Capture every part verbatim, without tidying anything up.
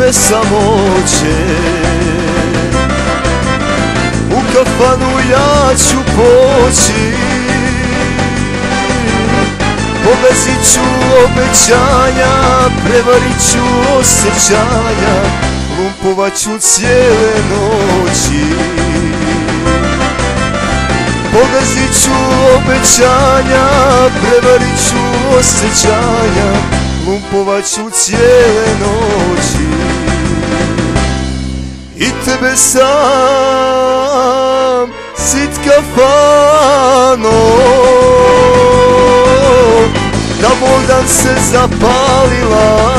moje samoće. U kafanu ja ću poći, pogazit ću obećanja, prevarit ću osjećanja, lumpovat ću cijele noći. Pogazit ću obećanja, prevarit ću osjećanja, lumpovat ću cijele noći. I tebe sam sit kafano, da moj dan se zapalila.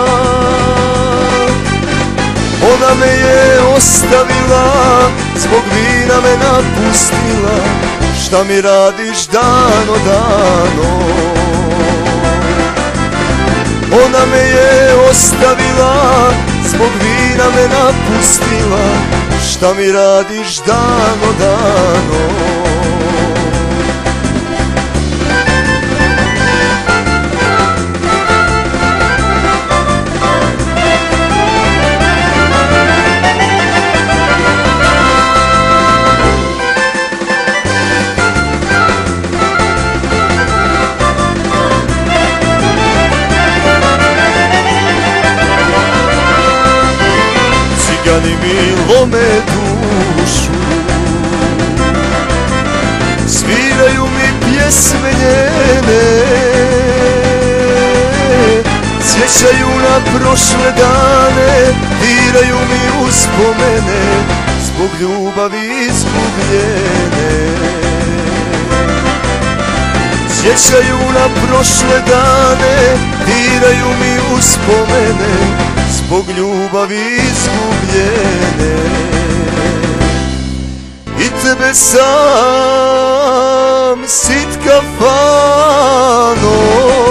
Ona me je ostavila, zbog vina me napustila. Šta mi radiš dano dano? Ona me je ostavila, zbog vina me napustila. Šta mi radiš dano dano? Cigani mi lome dušu, sviraju mi pjesme njene, sjećaju na prošle dane, diraju mi uspomene, zbog ljubavi izgubljene. Sjećaju na prošle dane, diraju mi uspomene, zbog ljubavi izgubljene. I tebe sam sit kafano,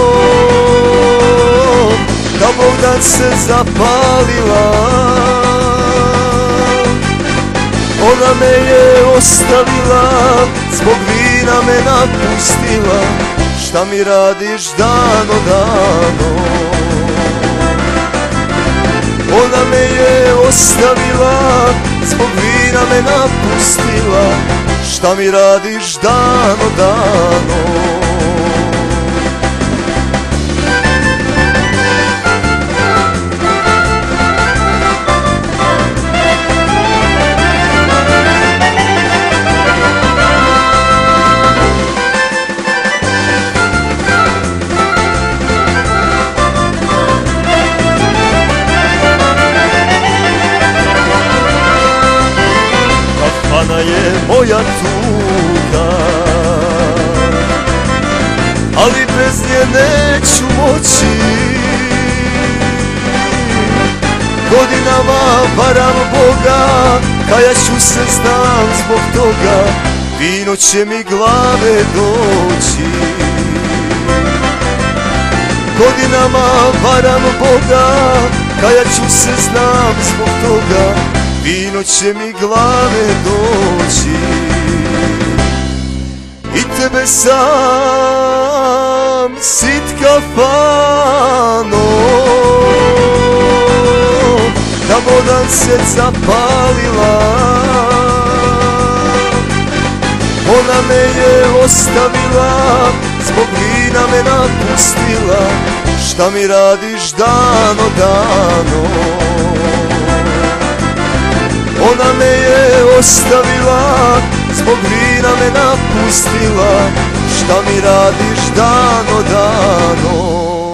da mog dan se zapalila. Ona me je ostavila, zbog vina me napustila. Šta mi radiš dano dano? Ona me je ostavila, zbog vina me napustila. Šta mi radiš dano dano? Kafana je moja tuga, ali bez nje neću moći. Godinama varam Boga, kajat ću se znam zbog toga. Vino će mi glave doći. Godinama varam Boga, kajat ću se znam zbog toga. Vino će mi glave doći. I tebe sam sit kafano, da vodan se zapalila. Ona me je ostavila, zbog vina me napustila. Šta mi radiš dano dano? Ona me je ostavila, zbog vina me napustila. Šta mi radiš dano dano?